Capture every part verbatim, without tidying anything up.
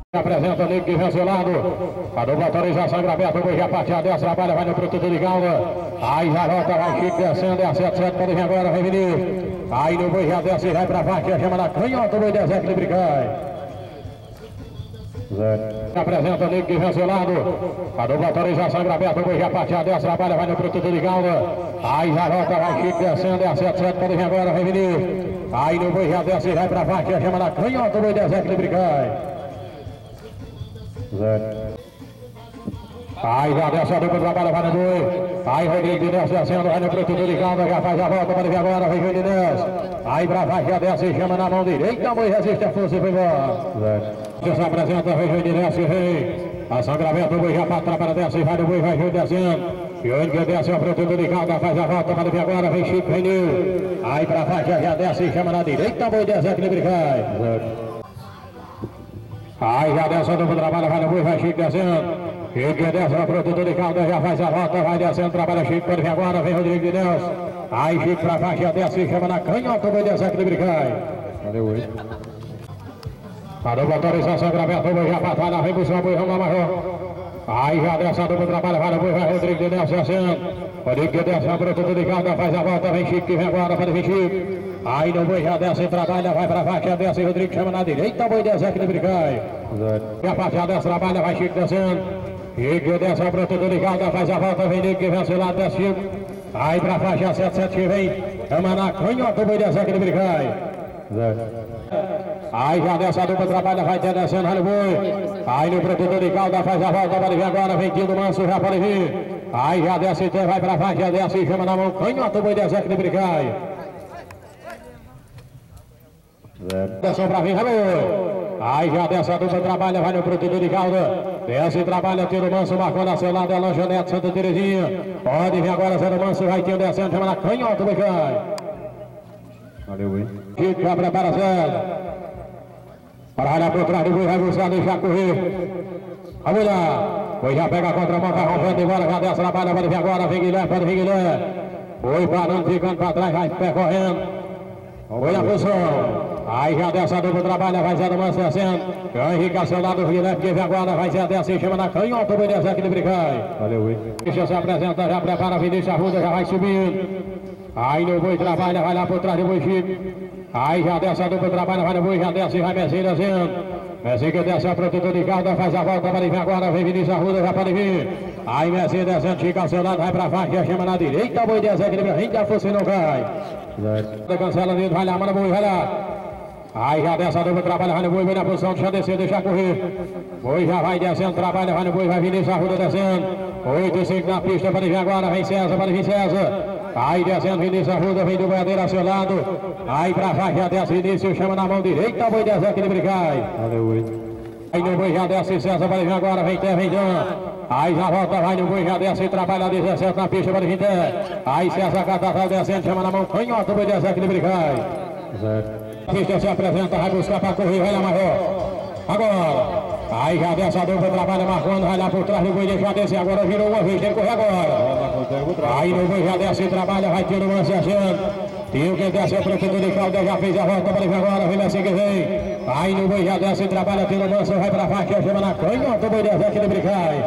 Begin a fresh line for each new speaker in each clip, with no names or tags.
Apresenta o Nick Vencilado. A dupla autorização graveta. O boi já parte a dez. Trabalha, vai no protetor de calda. Aí já volta, vai Chico descendo. É a sete sete. Pode vir agora, vai Vinícius. Aí no boi já desce, vai pra baixo. A chama na canhota. O boi desce, equilíbrio cai. Apresenta o Nick Vencilado. A dupla autorização graveta. O boi já parte a dez. Trabalha, vai no protetor de calda. Aí já volta, vai Chico descendo. É a sete sete. Pode vir agora, vai Vinícius. Aí no boi já desce, vai pra baixo. A chama na canhota. O boi desce, equilíbrio cai. Aí já desce a dupla, trabalha, vai no boi. Aí Rodrigo Inês descendo, vai no protetor de calda, já faz a volta, pode vir agora, vem Rodrigo Inês. Aí pra baixo já desce, chama na mão direita, o boi resiste a força e foi embora. Você se apresenta, vem Rodrigo Inês, vem. Ação graveta, o boi já para trabalha, desce, vai no boi, vai Rodrigo descendo. E onde que desce o protetor de calda, faz a volta, pode vir agora, vem Chico, vem Nil. Aí pra baixo já desce, chama na direita, o boi desce, equilíbrio cai. Aí já desce a dupla, trabalha, vai no boi, vai Chico descendo. Chico desce o protetor de calda, já faz a volta, vai descendo, trabalha Chico, pode vir agora, vem Rodrigo de Deus. Aí Chico pra baixo, já desce, chama na canhota, o boi desce, equilíbrio cai. Valeu, oi. A dupla autorização graveta, o boi já batalha, vem buscar o boi, vamos lá, Major. Aí já desce a dupla, trabalha, vai no boi, vai Rodrigo de Deus descendo. Rodrigo de Deus, o protetor de calda, faz a volta, vem Chico, que vem agora, pode vir Chico. Aí no boi já desce, trabalha, vai pra baixo, já desce, Rodrigo chama na direita, o boi desce, equilíbrio cai. E a parte já desce, trabalha, vai Chico descendo. Chico desce, o protetor de calda, faz a volta, vem Nico, que vence lá, desce Chico. Aí pra faixa sete sete que vem, chama na canhota, o boi desce, equilíbrio cai. Aí já desce a dupla, trabalha, vai ter descendo, vai no boi. Aí no protetor de calda, faz a volta, pode vir agora, vem Tino Manso, já pode vir. Aí já desce, vai pra baixo, já desce, chama na mão, canhota, o boi desce, equilíbrio cai. Desce pra vir, aí já desce a dupla, trabalha, vai no protetor de calda. Desce, trabalha, Tino Manso, marcou na seu lado, é Lanchonete, Santa Terezinha. Pode vir agora, Zé Manso, vai Tino descendo, chama na canhota, o boi cai. Valeu, hein? Chico já prepara Zé. Para olhar por trás do boi, vai buscar, deixar correr. Vamos lá. Boi já pega a contramão, vai rompendo embora, já desce, trabalha, pode vir agora, vem Guilherme, pode vir Guilherme. Boi parando, ficando para trás, vai percorrendo. Boi na posição. Aí já desce a dupla, trabalha, vai Zé do Manso descendo. Henrique a seu lado, o Guilherme que vem agora, vai Zé desce, chama na canhota, o boi desce, equilíbrio cai. Valeu, hein? Deixa se apresenta, já prepara, Vinícius Arruda, já vai subindo. Aí no boi trabalha, vai lá por trás do boi Chico. Aí já desce a dupla, trabalha, vai no boi, já desce, vai Messi descendo. Messi que desce a protetor de calda, faz a volta, pode vir agora, vem Vinícius Arruda, já pode vir. Aí Messi descendo, Chico ao seu lado, vai pra baixo, já chama na direita, o boi desce, equilíbrio, rende a força e não cai. Cancela dentro, vai lá, manda o boi, vai lá. Aí já desce a dupla, trabalha, vai no boi, vem na posição, deixa descer, deixa correr. Boi já vai descendo, trabalha, vai no boi, vai Vinícius Arruda descendo. oito e cinco na pista, pode vir agora, vem César, pode vir César. Aí descendo, Vinícius Arruda, vem do boiadeiro ao seu lado. Aí pra baixo já desce, Vinícius, chama na mão direita, o boi desce, equilíbrio cai. Valeu, hein? Aí no boi já desce, César, pode vir agora, vem Té, vem Dan. Aí já volta, vai no boi, já desce, trabalha dezessete na pista, pode vir Té. Aí César Catatal descendo, chama na mão, canhota, o boi desce, equilíbrio cai. Certo. A pista se apresenta, vai buscar pra correr, vai lá, Major. Agora. Aí já desce a dupla, trabalha marcando, vai lá por trás do boi, deixa descer, agora virou uma vez, tem que correr agora. Aí no boi já desce, trabalha, vai ter o lance achando. Tem o que desce, o protetor de calda, já fez a volta, para ele agora, vem assim que vem. Aí no boi já desce, trabalha, tem o lance, vai pra baixo, chama na canhota, o boi desce, equilíbrio cai.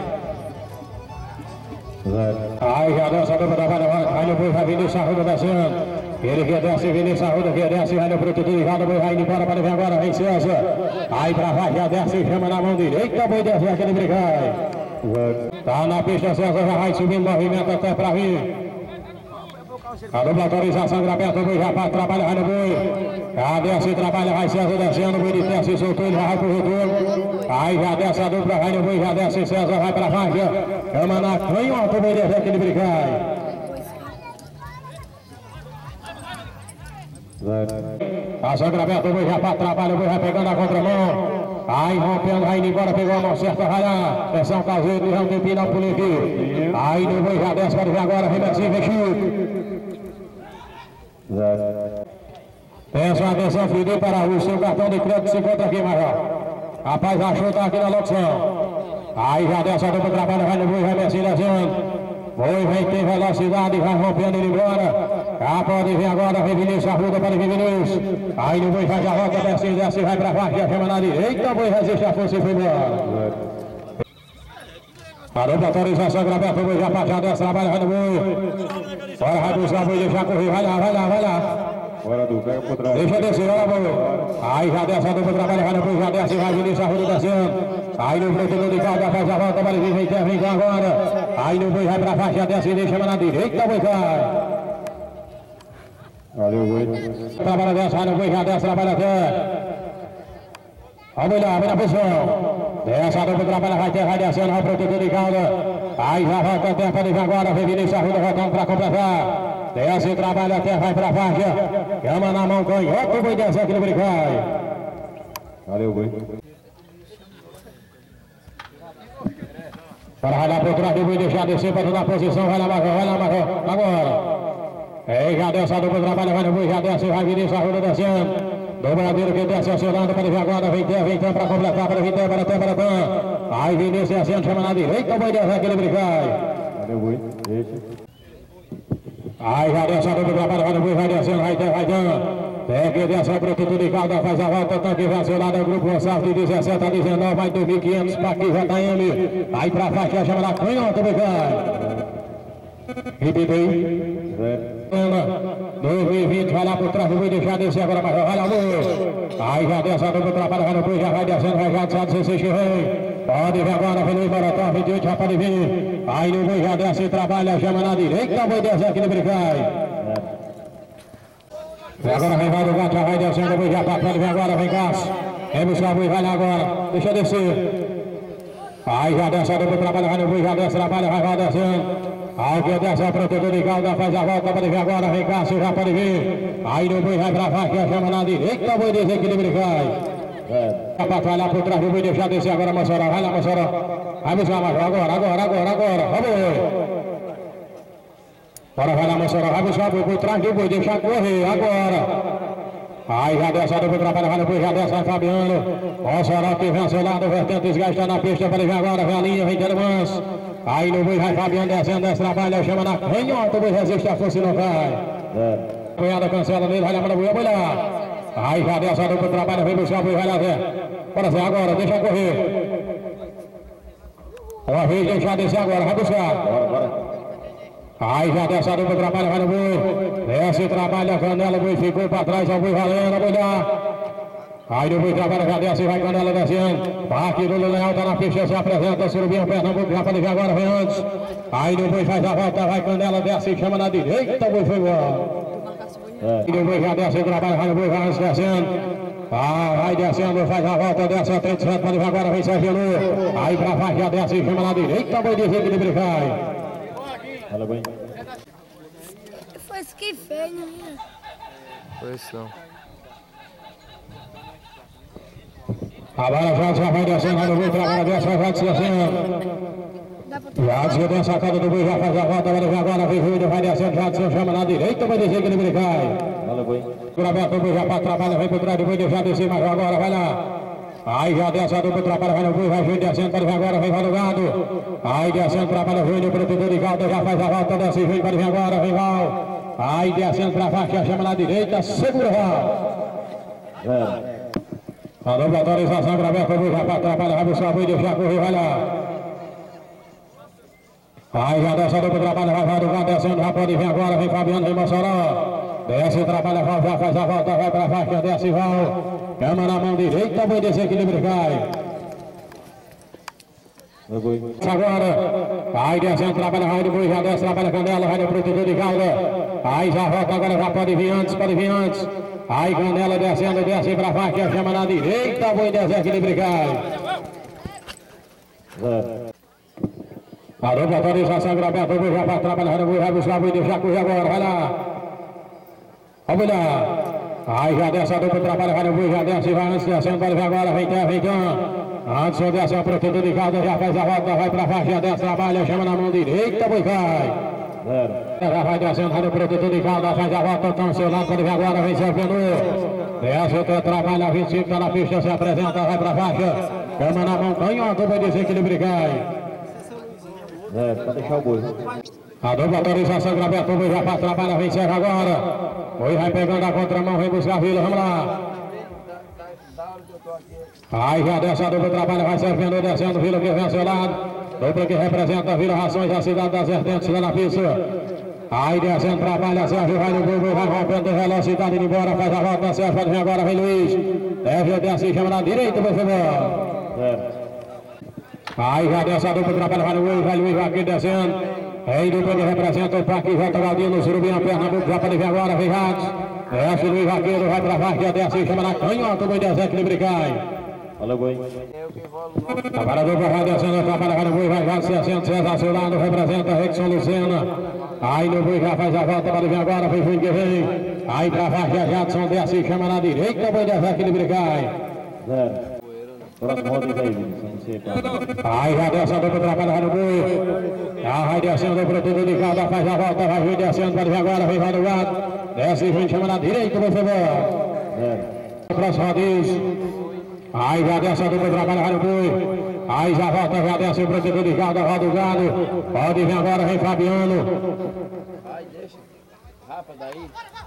Aí já desce a dupla, trabalha, vai no boi, vai Vinícius Arruda descendo. Ele que desce, Vinícius Arruda que desce, vai no protetor de calda, o boi vai indo embora, para ver agora, vem César. Aí pra baixo já desce, chama na mão direita, o boi desce, equilíbrio cai. Tá na pista, César já vai subindo, movimento até pra vir. A dupla autorização graveta, o boi já para trabalhar, vai no boi. Já desce, trabalha, vai César descendo, o boi de Té se soltou, ele já vai pro retorno. Aí já desce a dupla, vai no boi, já desce, César vai pra baixo. Chama na canhota, o boi desce, equilíbrio cai. Ação graveta, o boi já para trabalhar, o boi vai pegando a contramão. Aí rompendo, vai indo embora, pegou a mão certa, vai lá. Pressão caseiro, não tem pino, por aqui. Aí no boi já desce, pode vir agora, vem assim, vem Chico. Peço atenção, Felipe para o seu cartão de crédito se encontra aqui, Major. Rapaz, achou, tá aqui na locução. Aí já desce a dupla, trabalha, vai no boi, vai descendo, descendo. Boi vem, tem velocidade, vai rompendo ele embora. Ah, pode vir agora, vem Vinícius, arruda para vir Vinícius. Aí no boi faz a volta, desce, desce, vai pra baixo, chama na direita, o boi resiste a força e foi embora. Parou pra autorização, Grabeto, o boi já parte, já desce, trabalha, vai no boi. Bora, vai buscar o boi, deixa correr, vai lá, vai lá, vai lá.
Bora, Du, pega por trás.
Deixa descer, olha boi. Aí já desce, a dupla trabalha, vai no boi, já desce, vai Vinícius, arruda descendo. Aí no protetor de calda, faz a volta, vai vir, vem, vem, vem agora. Aí no boi vai pra baixo, já desce, deixa na direita, o boi cai.
Valeu, boi.
Trabalha dessa, vai no boi, já desce, trabalha até. Vamos lá, vem na posição. Dessa dupla trabalha, vai ter, vai descendo, vai protetor de calda. Aí já volta até, pode vir agora, vem Vinícius, arruda, voltando pra completar. Desce, trabalha até, vai pra faixa. Cama na mão, canhota, o boi desce aqui no bricai.
Valeu, boi.
Para vai lá por trás do boi, deixar descer para toda a posição, vai lá, Marcão, vai lá, Marcão, agora. É, já desce a dupla, trabalha, vai no boi, já desce, vai Vinícius, arruda descendo. Dobradeiro que desce acionando para vir agora, vem ter, vem ter para completar, para vir ter, para ter, para ter. Aí Vinícius descendo, chama na direita, o boi desce aqui no bricai.
Valeu, boi. Deixa.
Aí já desce a dupla, trabalha, vai no boi, vai descendo, vai ter, vai dando. É que desce o protetor de calda, faz a volta, tanque vaciolado, o grupo Gonçalves de dezessete a dezenove, vai dois mil e quinhentos para aqui, J M. Aí pra faixa, chama na canhota, Bicai. Repita aí. dois mil e vinte, vai lá por trás do boi, deixar descer agora, mas vai lá, boi. Aí já desce a dupla, trabalha, vai no boi, já vai descendo, vai já descendo, dezesseis que vem. Pode vir agora, vem no Ibarató, vinte e oito, já pode vir. Aí no boi já desce e trabalha, chama na direita, o boi desce aqui no Bicai. Vem agora, vem, vai do gato, já vai descendo, o boi já pode vir agora, vem Cássio. Vem buscar o boi, vai lá agora, deixa descer. Aí já desce a dupla, trabalha, vai no boi, já desce, trabalha, vai, vai descendo. Aí que desce o protetor de calda, faz a volta, pode vir agora, vem Cássio, já pode vir. Aí no boi vai pra faixa, chama na direita, o boi desequilíbrio cai. É. Vai lá por trás do boi, deixa descer agora, Mossoró, vai lá, Mossoró. Vai buscar mais, agora, agora, agora, agora, vamos. Bora, vai lá, Mossoró, vai buscar o boi por trás do boi, deixa correr, agora. Aí já desce a dupla, trabalha, vai no boi, já desce, vai Fabiano. Mossoró que vem ao seu lado, vertente, desgasta na pista, pode vir agora, vem a linha, vem Telo Manso. Aí no boi vai Fabiano descendo, desce, trabalha, chama na canhota, o boi resiste a força e não cai. Cunhada cancela nele, vai lá, manda o boi, vai lá. Aí já desce a dupla, trabalha, vem buscar o boi, vai lá, Zé. Bora, Zé, agora, deixa correr. Uma vez, deixa descer agora, vai buscar.
Bora, bora.
Aí já desce a dupla, trabalha, vai no boi. Desce, trabalha, a canela, o boi ficou para trás, é o boi valendo, boi lá. Aí no boi trabalha, já desce, vai canela descendo. Parque do Leal, tá na pista, se apresenta, Surubinho, Pernambuco, já pode ver agora, vem antes. Aí no boi faz a volta, vai canela, desce, chama na direita, o boi foi embora. É. E no boi já desce, trabalha, vai no boi, vai antes descendo. Ah, vai descendo, faz a volta, desce a trinta e sete, pode ver agora, vem Sérgio Lu. Aí pra baixo, já desce, chama na direita, o boi desequilíbrio cai.
Fala bem.
Foi isso que fez, não é?
Foi isso não.
Agora já, já vai descendo, vai no boi, trabalha, desce, vai, vai descendo. Já desceu bem a sacada do boi, já faz a volta, agora vem agora, vem Júlio, vai descendo, já desceu, chama na direita, vai descer que ele cai.
Fala bem.
Grabeto, o boi já trabalha, vem por trás do boi, já desceu, mas agora vai lá. Aí já desce a dupla, trabalha, vai no boi, vai Júlio descendo, pode vir agora, vem Val do Gado. Aí descendo, trabalha Júlio, protetor de calda, já faz a volta, desce Júlio, pode vir agora, vem Val. Aí descendo pra faixa, chama na direita, segura o Val.
É.
A dupla autorização, Grabeto, o boi já trabalha, vai buscar o boi, deixa correr, vai lá. Aí já desce a dupla, trabalha, vai Val do Gado, descendo, já pode vir agora, vem Fabiano, vem Mossoró. Desce, trabalha, Val, já faz a volta, vai pra faixa, desce Val. Cama na mão direita, boi desequilíbrio cai. Agora, aí descendo, trabalha, vai do boi, já desce, trabalha canela, vai no protetor de calda. Aí já volta, agora já pode vir antes, pode vir antes. Aí canela descendo, desce pra faixa, chama na direita, boi desequilíbrio cai. A dupla autorização, Grabeto, o boi já vai trabalhar no boi, vai buscar o boi, deixa correr agora, vai lá. Vamos lá. Aí já desce a dupla, trabalha, vai no boi, já desce, vai antes, descendo, pode vir agora, vem terra, vem então. Antes de descer o protetor de calda, já faz a volta, vai pra faixa, já desce, trabalha, chama na mão direita, boi cai. Já vai descendo, vai no protetor de calda, faz a volta, tá no seu lado, pode vir agora, vem Sérgio Lu. Desce o teu trabalho, vinte e cinco, tá na pista, se apresenta, vai pra faixa. Cama na mão, canhota, boi desequilíbrio cai.
É, pra deixar o boi.
A dupla autorização, Grabeto, o Boi já passa, trabalha, vem, serve agora. Boi vai pegando a contramão, vem buscar a Vila, vamos lá. Aí já desce a dupla, trabalha, vai servindo, descendo, Vila que vem ao seu lado. Dupla que representa a Vila Rações, a cidade das vertentes, lá na pista. Aí descendo, trabalha, Sérgio, vai no Boi, vai rompendo velocidade, indo embora, faz a volta, Sérgio, pode vir agora, vem Luiz. Deve descer, chama na direita, por favor. Aí já desce a dupla, trabalha, vai no Luiz, vai Luiz, vai aqui descendo. Aí dupla que representa o Parque Volta Galdino, Surubim, Pernambuco, já pode vir agora, vem Ratos. Desce Luiz Vaqueiro, vai pra baixo, já desce, chama na canhota, o Boi desce, equilíbrio cai.
Olha o Boi.
Agora a dupla vai descendo, trabalha, vai no Boi, vai já sessenta, César, seu lado, representa Rickson Lucena. Aí no Boi já faz a volta, pode vir agora, vem Júlio que vem. Aí pra baixo, já Jadson desce, chama na direita, o Boi desce, equilíbrio cai.
Zero. Próximo roda aí,
aí já desce a dupla, trabalha, vai no Boi. Já vai descendo pro tudo de cada, faz a volta, vai vir descendo, pode vir agora, vem vai no gato. Desce e vem, chama na direita, por favor. É. Próximo rodízio. Aí já desce a dupla, trabalha, vai no Boi. Aí já volta, já desce pro tudo de cada, roda o gado. Pode vir agora, vem Fabiano.
Vai, deixa. Rapa daí.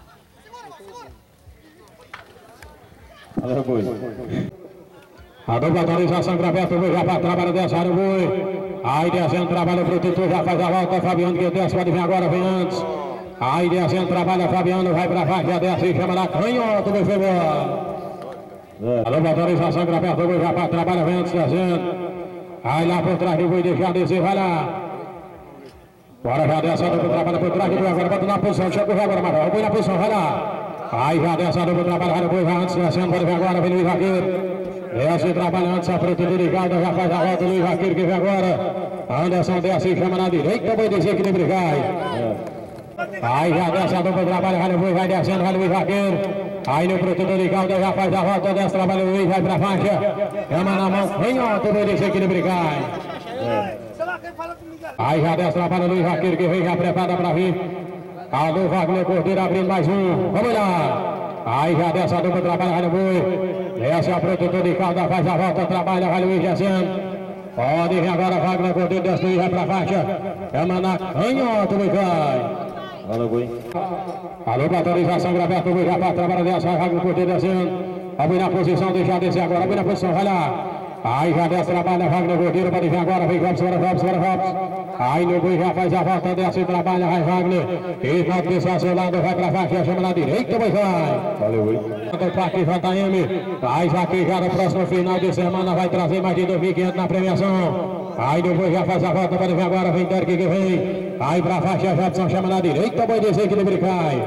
Olha o Boi.
A dupla autorização, Grabeto, o Boi já para trabalho, desce, vai no Boi. Aí descendo, trabalha pro Tutu, já faz a volta, Fabiano que desce, pode vir agora, vem antes. Aí descendo, trabalha, Fabiano, vai pra baixo, já desce e chama na canhota, Boi foi embora. A dupla autorização, Grabeto, o Boi já para trabalha, vem antes, descendo. Aí lá por trás do Boi, deixa descer, vai lá. Agora já desce a dupla, trabalha por trás do Boi, agora bota na posição, chega o Boi agora, Marcão, o Boi na posição, vai lá. Aí já desce a dupla, trabalha, vai no Boi, vai antes, descendo, pode vir agora, vem Luiz Vaqueiro. Desce trabalhando, essa fruta do ligado, já faz a volta, Luiz Vaqueiro que vem agora. Anderson desce e chama na direita, vai dizer que ele cai. Aí já desce a dupla, trabalha, vai no Boi, vai descendo, vai Luiz Vaqueiro. Aí no fruto do ligado, já faz a volta, desce, trabalha o Luiz, vai pra faixa. Chama na mão, vem alto, vai dizer que ele cai. Aí já desce, trabalha o Luiz Vaqueiro que vem, já prepara pra vir. Alô, Wagner Cordeiro abrindo mais um, vamos lá. Aí já desce a dupla, trabalha, vai no Boi. Desce a protetor de calda, faz a volta, trabalha, vai Luiz descendo. Pode vir agora, Wagner Cordeiro, desce Luiz, vai pra faixa. Chama na canhota, Boi cai.
Olha o Boi.
Alô, pra autorização, Grabeto, o Boi já para trabalhar, desce, vai Wagner Cordeiro descendo. Vai Boi na posição, deixa descer agora, Boi na posição, vai lá. Aí já desce, trabalha, Wagner Cordeiro, pode vir agora, vem Robson, bora Robson, bora Robson. Aí no Boi já faz a volta, desce, trabalha, vai Wagner. E na posição, seu lado, vai pra faixa, chama na direita, Boi vai.
Valeu, Boi.
Do Parque J M, faz aqui já no próximo final de semana, vai trazer mais de dois mil e quinhentos na premiação. Aí no Boi já faz a volta, pode vir agora, vem Derek que vem. Aí pra faixa, Jadson chama na direita, Boi dizer que ele cai.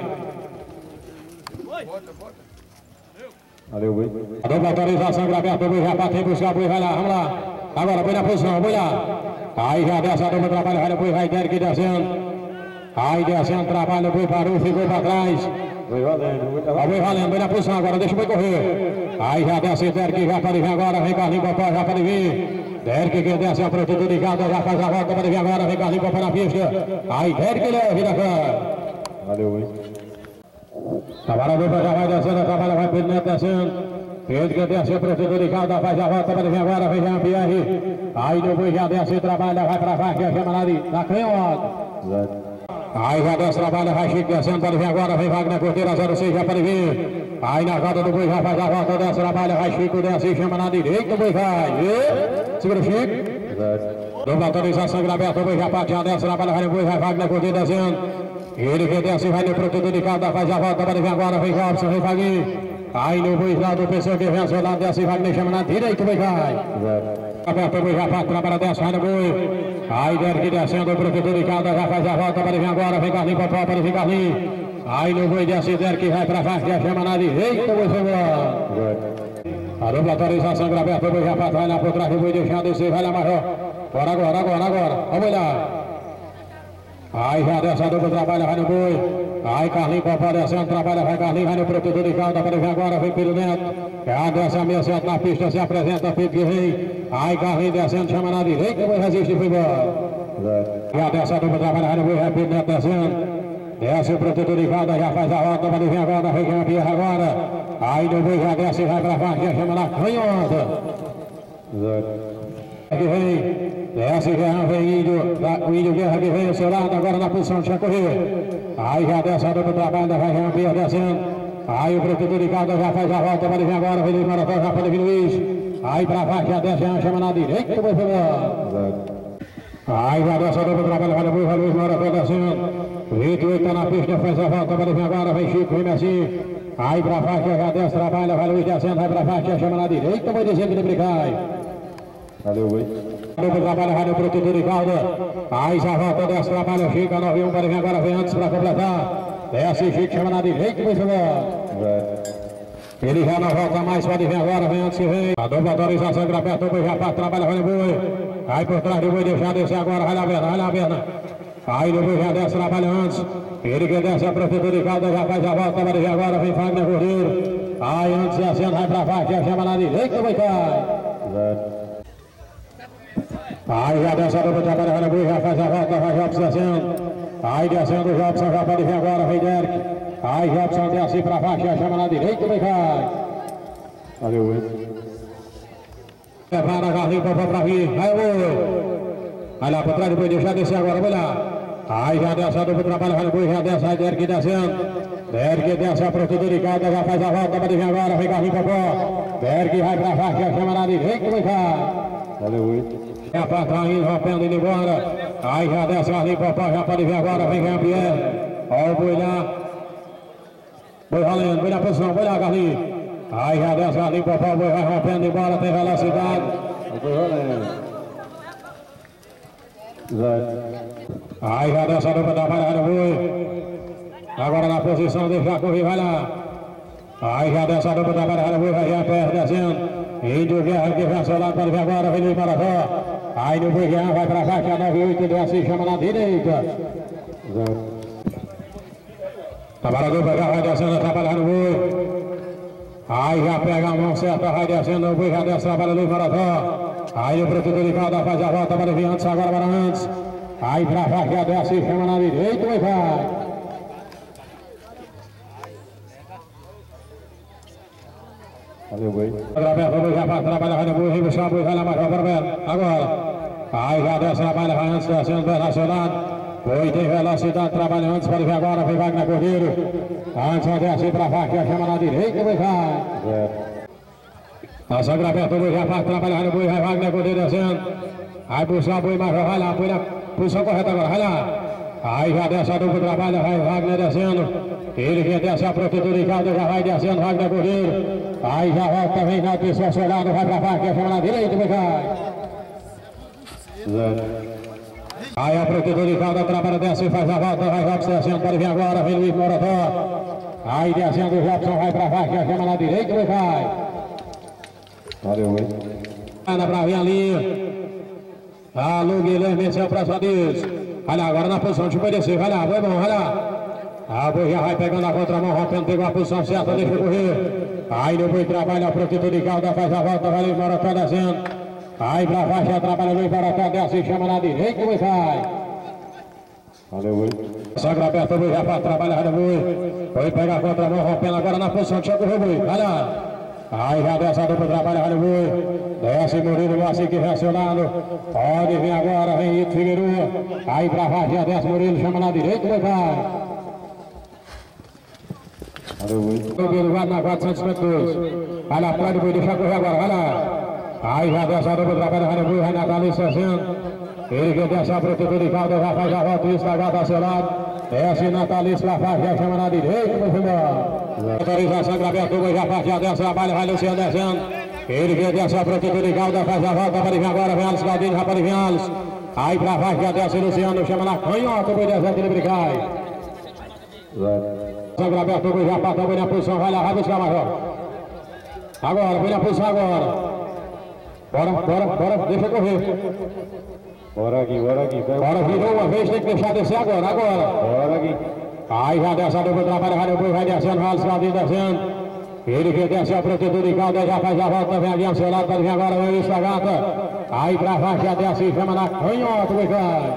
Valeu, Boi.
A dupla autorização, Grabeto, o Boi já bateu, buscar o Boi, vai lá, vamos lá. Agora, Boi na posição, Boi lá. Aí já desce a dupla, trabalha, vai no Boi, vai Derek descendo. Aí descendo, trabalha, o Boi parou, ficou pra trás.
Boi valendo,
Vai Boi valendo, Boi na posição agora, deixa o Boi correr. Aí já desce Derek, já pode vir agora, vem Carlinhos Popó, já pode vir. Derek que desce a protetor de calda, já faz a volta, pode vir agora, vem Carlinhos Popó na pista. Aí Derek leve da cá.
Valeu, Boi.
Agora a dupla já vai descendo, trabalha, vai Pedro Neto descendo. Pedro que desce o protetor de calda, faz a volta, pode vir agora, vem Jean Pierre. Aí no Boi já desce, trabalha, vai pra baixo, chama lá de na canhota.
Zero.
Aí já desce, trabalha, vai Chico descendo, pode vir agora, vem Wagner Cordeiro, zero seis, já pode vir. Aí na roda do Boi já faz a volta, desce, trabalha, vai Chico, desce, chama na direita, o Boi vai. E... segura o Chico.
Zero.
Dupla autorização, Grabeto, o Boi já parte, já desce, trabalha, vai no Boi, vai Wagner Cordeiro descendo. Ele que desce, vai no protetor de calda, faz a volta, pode vir agora, vem Robson, vem Faguinho. Aí no Boi lá do pessoal que vem ao seu lado, desce, Wagner chama na direita, o Boi vai.
Zero.
Aperta o Boi, já parte, trabalha, desce, vai no Boi. Aí Derek descendo, o protetor de calda, já faz a volta, pode vir agora, vem Carlinhos Popó, pode vir Carlinhos. Aí no Boi desce, Derek vai pra baixo, já chama na direita, o Boi foi embora. A dupla autorização, Grabeto, o Boi já para trás, lá por trás do Boi, deixando descer, vai lá, Major. Bora agora, agora, agora, vamos lá. Aí já desce a dupla, trabalha, vai no Boi. Aí Carlinhos Popó descendo, trabalha, vai Carlinhos, vai no protetor de calda, pode vir agora, vem Pedro Neto. Já desce a meia sete na pista, se apresenta, Pedro que vem. Aí Carlinhos descendo, chama na direita, o Boi resiste e foi embora. Já desce a dupla, trabalha, vai no Boi, vai Pedro Neto descendo. Desce o protetor de calda, já faz a volta, pode vir agora, vem Jean Pierre agora. Aí no Boi já desce, vai pra baixo, já chama na canhota.
Zero.
Que vem, desce Guerra, vem Índio, o Índio Guerra que vem ao seu lado, agora na posição de correr. Aí já desce a dupla trabalho, vai Jean-Pierre descendo. Aí o protetor de calda já faz a volta, vai vir agora, Felipe Maratão, já pode vir Luiz. Aí pra baixo já desce, já chama na direita, vai pegar. Aí já desce a dupla trabalho, vai Luiz, vai Luiz Maratão descendo. vinte e oito tá na pista, faz a volta, vai vir agora, vem Chico, vem assim. Aí pra baixo já desce, trabalha, vai Luiz descendo, vai pra baixo, já chama na direita, vai dizer que ele brincar.
Valeu, oi.
Duplo trabalho, vai no protetor de calda. Aí já volta, desce, trabalha, Chico, nove um, pode vir agora, vem antes pra completar. Desce, Chico, chama na direita, vai pegar. Ele já não volta mais, pode vir agora, vem antes que vem. A dupla autorização, grapeta, o boi já passa, trabalha, vai no boi. Aí por trás do boi, deixa descer agora, vai na perna, vai na perna. Aí no boi já desce, trabalha antes. Ele que desce, a protetor de calda, já faz a volta, pode vir agora, vem Fagner Cordeiro. Aí antes de acendo, vai pra baixo, já chama na direita, vai cair. Aí já desce a dupla, trabalha, vai no boi, já faz a volta, vai Jobson descendo. Aí descendo o Jobson, já pode vir agora, vem Derek. Aí Jobson desce pra baixo, já chama na direita, vai cair.
Valeu, oi.
Prepara a garripa pra vir, vai o vai lá por trás do boi, deixa descer agora, vai lá. Aí já desce a dupla, trabalha, vai no boi, já desce, aí Derek descendo. Derek desce a protetor de calda, já faz a volta, pode vir agora, vem garripa pó. Derek vai pra baixo, já chama na direita, vai cair.
Valeu, oi.
É pra trás, rompendo, indo embora. Aí já desce a limpa, já pode vir agora, vem Jean-Pierre. Olha o boi lá. Boi valendo, boi na posição, boi lá, Carlinhos. Aí já desce a limpa, o boi vai rompendo embora, tem velocidade.
Foi valendo. Zero.
Aí já desce a dupla, trabalha no boi. Agora na posição, deixa correr, vai lá. Aí já desce a dupla, trabalha no boi, vai Jean-Pierre descendo. Índio Guerra que vem ao seu lado, pode vir agora, vem Luiz Marató. Aí no boi Guerra vai pra baixo, a nove oito, desce, chama na direita.
Zero.
Agora a dupla já vai descendo, trabalha no boi. Aí já pega a mão certa, vai descendo, o boi já desce, trabalha Luiz Marató. Aí o protetor de calda faz a volta, para vir antes, agora para antes. Aí pra baixo já desce, chama na direita, vai vai.
Valeu, oi.
Roberto, o boi já vai trabalhar, vai no boi, vem buscar o boi, vai lá mais, vai Roberto. Agora. Aí já desce, trabalha, vai antes, descendo, vai lá seu lado. Boi tem velocidade, trabalha antes, pode vir agora, vem Wagner Cordeiro. Antes, vai descer pra baixo, já chama na direita, vai vai.
Zero.
A Sangra Aberta, o boi já vai trabalhar no boi, vai Wagner Cordeiro descendo. Aí buscar o boi, mas vai lá, põe na posição correta agora, vai lá. Aí já desce a dupla, trabalha, vai Wagner descendo. Ele que desce a protetor de calda, já vai descendo, Wagner Cordeiro. Aí já volta, vem na pessoa solada, vai pra baixo, já chama na direita, vai vai.
Zero.
Aí a protetor de calda, trabalha, desce e faz a volta, vai Robson descendo, pode vir agora, vem Luiz Morató. Aí descendo o Robson, vai pra baixo, já chama na direita, vai vai.
Valeu, oi.
Anda pra vir a linha. Alô, Guilherme, esse é o próximo Deus. Olha agora na posição de obedecer, vai lá, vai bom, vai lá. A boi já vai pegando a contramão, rompendo, pegou a posição certa, deixa correr. Aí no boi trabalha, o protetor de calda, faz a volta, vai Luiz Morató descendo. Aí pra baixo já trabalha Luiz Morató, desce e chama na direita, vai vai.
Valeu, oi.
Sangra aberta, o boi já vai trabalhar no boi. Boi pega a contramão, rompendo agora na posição de correr, boi, vai lá. Aí já desce a dupla, trabalha, vai no boi. Desce Murilo, assim que reacionado. Pode vir agora, vem Ito Figueiredo. Aí pra baixo já desce Murilo, chama na direita, vai vai.
Valeu, oi.
O Murilo vai na quatrocentos metros. Vai lá atrás do boi, deixa correr agora, vai lá. Aí já desce a dupla, trabalha, vai no boi, vai na Thalys descendo. Ele que desce a protetor de calda, já faz a volta, isso da gata ao seu lado. Desce na Thalys pra baixo, já chama na direita, vai embora. Autorização aberta, o boi já parte, já desce, trabalha, vai Luciano descendo. Ele que desce a protetor de calda, faz a volta, pode vir agora, vem Alice Galdino, já pode vir Alice. Aí pra baixo já desce Luciano, chama na canhota, o boi descendo, ele brincar. Sangra aberta, o boi já parte, o boi na posição, vai lá, vai buscar mais, ó. Agora, vem na posição agora. Bora, bora, bora, deixa correr.
Bora aqui, bora aqui.
Bora, virou uma vez, tem que deixar descer agora, agora.
Bora aqui.
Aí já desce a dupla, trabalha, vai no boi, vai descendo, vai Alice Galdino descendo. Ele que desce a protetor de calda, já faz a volta, vem ali ao seu lado, pode vir agora, vem isso da gata. Aí pra baixo já desce e chama na canhota, boi cai.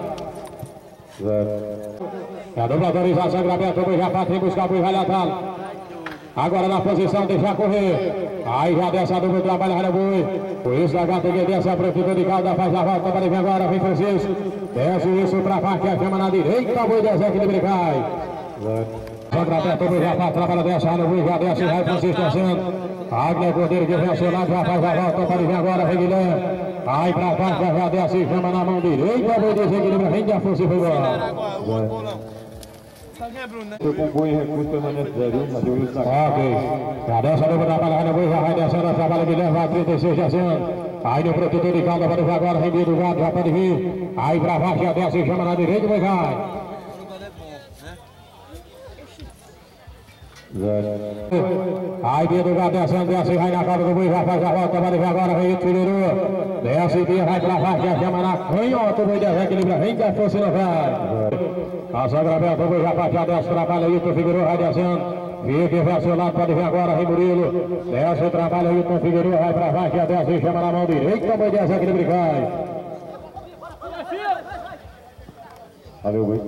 Zero.
A dupla autorização, aberta, o boi já parte, vem buscar o boi, vai lá atrás. Agora na posição, deixa correr. Aí já desce a dupla, trabalha a Boi. Por isso a gata que desce a protetora de calda, faz a volta para ele agora. Vem Francisco. Desce isso para cá, que a chama na direita. Boi desequilíbrio cai. Contra aperta o Boi, já faz, trabalha, desce a Boi, já desce, vai Francisco descendo. Agner Cordeiro que vem ao seu lado, já faz a volta para ele agora. Vem Guilherme. Aí para cá, já desce, chama na mão direita. Boi desequilíbrio, vem de Afonso e foi embora.
Estou com boi recurso permanente zero, mas eu uso na
Ok. Já desce a dupla, trabalha a Boi, já vai descendo, trabalha Guilherme, vai trinta e seis descendo. Aí no protetor de calda, pode vir agora, vem do gato, já pode vir. Aí para baixo, já desce, chama na direita, vai vai. Aí Bia do gato descendo, desce, vai na cara do Boi, já faz a volta, pode vir agora, vem o Figueiredo. Desce, Bia, vai para baixo, já chama na canhota, o Boi desequilibra, vem que a força não vai. A sogra aberta, o Boi já faz, já desce, trabalha aí, o Figueiredo vai descendo. Fique vai ao seu lado, pode vir agora, Rei Murilo. Desce o trabalho aí, o Figueiredo vai para baixo, já desce, chama na mão direita, o Boi desequilibra, cai.
Valeu, boi.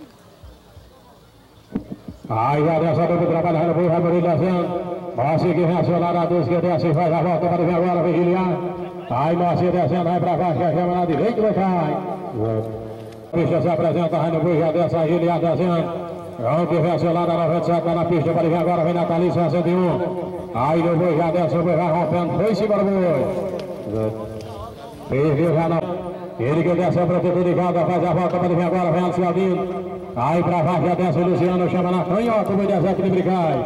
Aí já desce a dupla, trabalhando o Boi, vai Murilo descendo. Moacir que vem ao seu lado, a dois que desce, faz a volta, pode vir agora, vem Giliar. Aí Moacir descendo, vai para baixo, já chama na direita, vai cai. Pista se apresenta, vai no Boi, já desce a Giliar descendo. Vamos que vem ao seu lado, a noventa e sete, tá na pista, pode vir agora, vem Natalício, sessenta e um. Aí no Boi, já desce, o Boi vai rompendo, foi em cima do Boi. Perdeu já na... Ele que desce a protetor de calda, faz a volta, pode vir agora, vem Alisson Aldino. Aí pra baixo, já desce o Luciano, chama na canhota, o Boi desequilíbrio cai.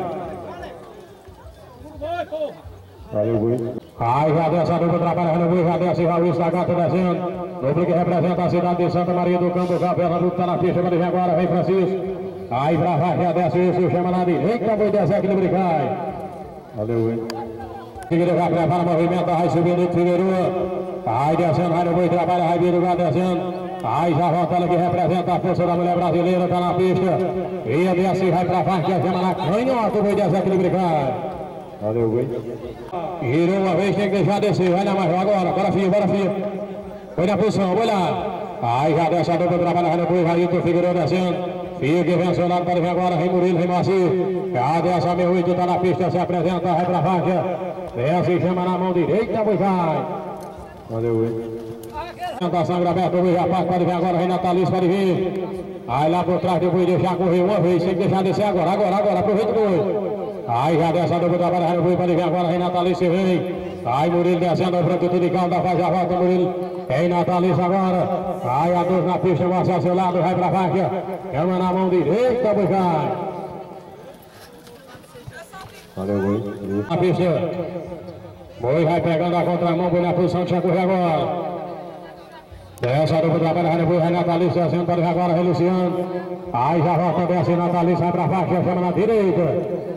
Valeu, boi.
Aí já desce a dupla, trabalhando o Boi, já desce Raul da Gata descendo. Dupla que representa a cidade de Santa Maria do Campo, Capela, luta tá na pista, pode vir agora, vem Francisco. Aí pra baixo, já desce isso, chama na direita, o Boi desequilíbrio cai.
Valeu, boi.
Figueiredo vai preparar o movimento, vai subindo o Figueiredo. Aí descendo, vai no Boi, trabalha, vai vir do lugar descendo. Aí já volta ela que representa a força da mulher brasileira, tá na pista. E a desce, vai pra baixo, já chama na canhota, o Boi desequilíbrio cai.
Valeu, boi.
Girou uma vez, tem que deixar descer. Vai na Major agora. Bora, filho, bora, filho. Foi na posição, vai lá. Aí já desce a dupla, trabalha no Boi, Raíto, Figueiredo descendo. Filho que vem ao seu lado, pode vir agora. Rei Murilo, Rei Moacir. Já desce a meu oito, tá na pista, se apresenta, vai pra baixo. Desce e chama na mão direita, Boi vai.
Valeu, boi.
Tentação aberta, o Boi já passa, pode vir agora. Rei Natalício, pode vir. Aí lá por trás do Boi, deixar correr uma vez. Tem que deixar descer agora, agora, agora. Aproveita o Boi. Aí já desce a dupla, trabalha no Boi, pode vir agora, Rei Natalício vem. Aí Murilo descendo, o protetor de calda, faz a volta, Murilo. Rei Natalício agora. Aí a dois na pista, mostra ao seu lado, vai pra baixo. Chama na mão direita, Boi vai.
Valeu, boi.
Na pista. Boi vai pegando a contramão, Boi na posição, deixa correr agora. Desce a dupla, trabalha no Boi, Rei Natalício descendo, pode vir agora, Rei Luciano. Aí já volta, desce Natalício, vai pra baixo, chama na direita.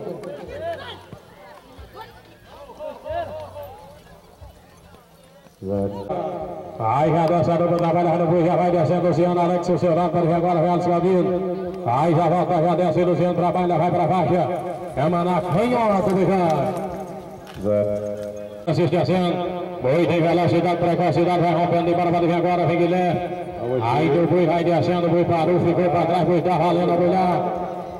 Aí já desce a dupla, trabalha no Boi, já vai descendo Luciano, Alex, o seu lado, pode vir agora, Real Escaldino. Aí já volta, já desce Luciano, trabalha, vai pra baixo. Chama na canhota, Boi já. Francisco descendo. Boi tem velocidade, precocidade, vai rompendo de bola, pode vir agora, vem Guilherme. Aí o Boi vai descendo, o Boi parou, ficou pra trás, o Boi tá valendo a Boi lá.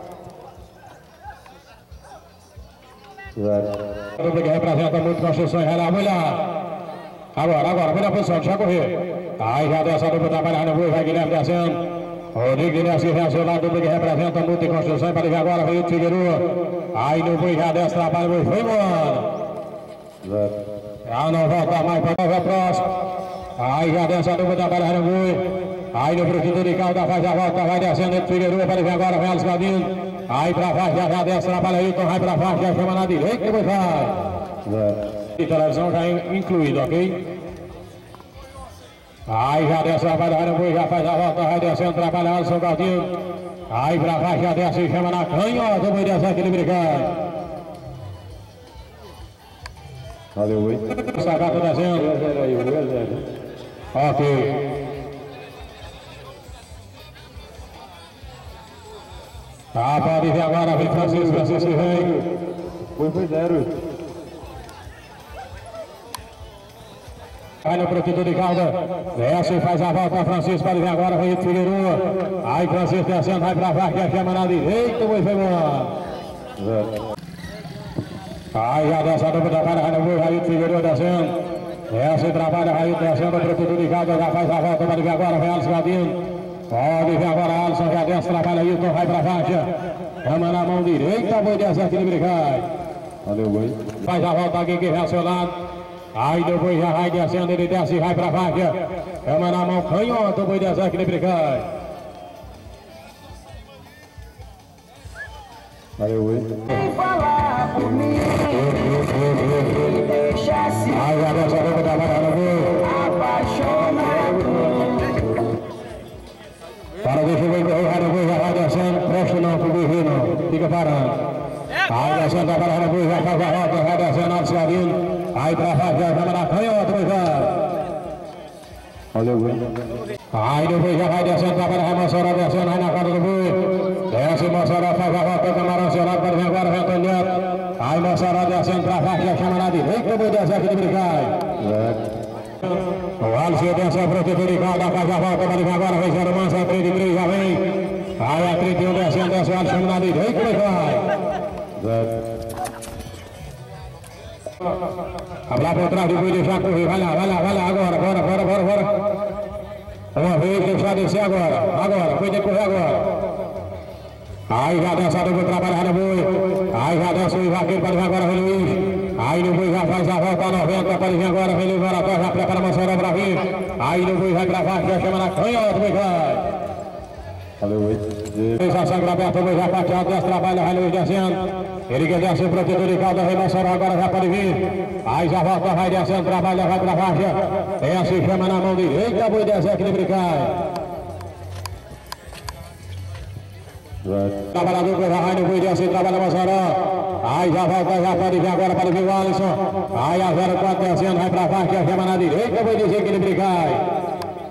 A dupla que representa muito construções, vai lá, Boi lá. Agora, agora, vem na posição, deixa correr. Aí já desce a dupla, trabalhar no Boi, vai Guilherme descendo. Rodrigo desce que vem ao seu lado, dupla que representa muito em construção, pode vir agora, vem o Figueiredo. Aí no Boi já desce, trabalha, o Boi foi embora. Já não volta mais para nova próxima. Aí já desce a dupla, trabalha no Boi. Aí no protetor de calda faz a volta, vai descendo entre Figueiredo, para vir agora, vem Aliscaldino. Aí para baixo, já, já desce, trabalha aí, então vai para baixo, já chama na direita e vai. E televisão já é incluído, ok? Aí já desce, trabalha no Boi, já faz a volta, vai descendo, trabalha Alisson Galdino. Aí para baixo, já desce e chama na canhota, o Boi desce aquele brigado.
Valeu, boi.
Essa gata descendo. Ok. Ah, pode vir agora, vem Francisco, Francisco vem.
Foi, foi zero.
Vai no protetor de calda. Desce e faz a volta, Francisco, pode vir agora, vem o Figueiredo. Aí Francisco descendo, vai pra baixo, já chama na direita, o Boi foi embora.
Zero.
Aí já desce a dupla, trabalha, vai no boi, Raí Figueiredo descendo. Desce, trabalha, Raí descendo pro tudo de casa, já faz a volta, pode vir agora, vem Alisson Galdino. Pode vir agora, Alisson já desce, trabalha, Hilton, vai pra faixa. Cama na mão direita, boi desce aqui de Bricai.
Valeu, boi.
Faz a volta aqui que vem ao seu lado. Aí do boi já vai descendo, ele desce e vai pra faixa. Cama na mão, canhota, o boi desce aqui de Bricai.
Valeu, boi.
Falar por mim, deixa assim
Aí já desce a dupla, trabalha no boi.
apaixonado.
Para deixa o boi correr, vai no boi, já vai descendo. Presta não pro boi vir não, fica parando. Aí descendo, trabalha no boi, já faz a volta, vai descendo, Alisson Galdino. Aí pra faixa, cama na canhota, boi já.
Valeu, boi.
Aí do boi já vai descendo, trabalha, vai Mossoró descendo, aí na cara do boi. Desce Mossoró, faz a volta, camarão seu lado, pode vir agora, vem Antônio Neto. Aí Mossoró descendo pra faixa, chama na direita, o boi desce aqui de Bricai. O Alisson desce, protetor de calda, faz a volta, pode vir agora, vem Zero Manso, a trinta e três já vem. Aí a trinta e um descendo, desce o Alisson, chama na direita, Bricai. Lá por trás do boi, deixar correr, vai lá, vai lá, vai lá, agora, bora, bora, bora, bora. Uma vez, deixar descer agora, agora, foi de correr agora. Aí já desce a dupla, trabalhar no boi. Aí já desce o vaqueiro, pode vir agora, vem Luiz. Aí no boi já faz a volta a noventa, pode vir agora, vem Luiz Marató, já prepara a Mossoró pra vir. Aí no boi vai pra baixo, já chama na canhota, boi vai.
Valeu, boi.
Sensação aberta, o boi já pateado, desce, trabalha, vai Luiz descendo. Ele quer descer o protetor de calda, vem Mossoró, agora já pode vir. Aí já volta, vai descendo, trabalha, vai pra faixa. Desce, chama na mão direita, boi desce aqui de Bricai. Trabalhador, já vai no boi desce, trabalha Mossoró. Aí já volta, já pode vir agora, pode vir o Alisson. Aí a zero quatro descendo, vai pra faixa, chama na direita, boi desce aqui de Bricai.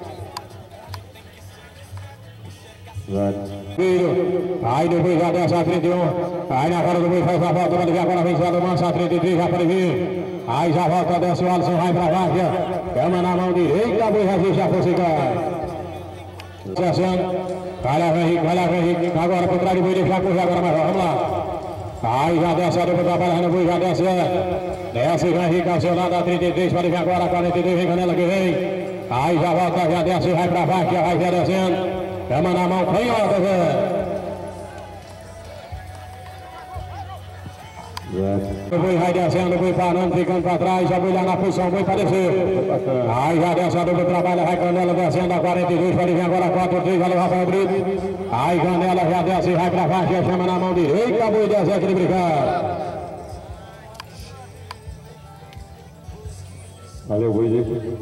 Filho, aí do boi já desce a trinta e um. Aí na cara do boi faz a volta, pode vir agora, vem Zé Manso, a trinta e três, já pode vir. Aí já volta, desce o Alisson, vai pra faixa. Cama na mão direita, boi resiste a força e cai. Descendo. Vai lá, Henrique, vai lá, Henrique. Agora por trás do boi, deixar correr agora, mas vamos lá. Aí já desce a dupla, trabalhando no boi, já desce. Desce o Henrique ao seu lado, a trinta e três, pode vir agora, a quarenta e dois, vem Canela que vem. Aí já volta, já desce, vai pra faixa, vai já descendo. Cama na mão, canhota, Zé. O boi vai descendo, o boi parando, ficando para trás, já boi lá na posição, o boi para descer. Aí já desce a dupla, trabalha, vai Canela descendo a quarenta e dois, pode vir agora a quatro três, vai levar para o Brito. Aí Canela já desce, vai para baixo, já chama na mão direita, o boi desce aqui de brincar.
Valeu, boi.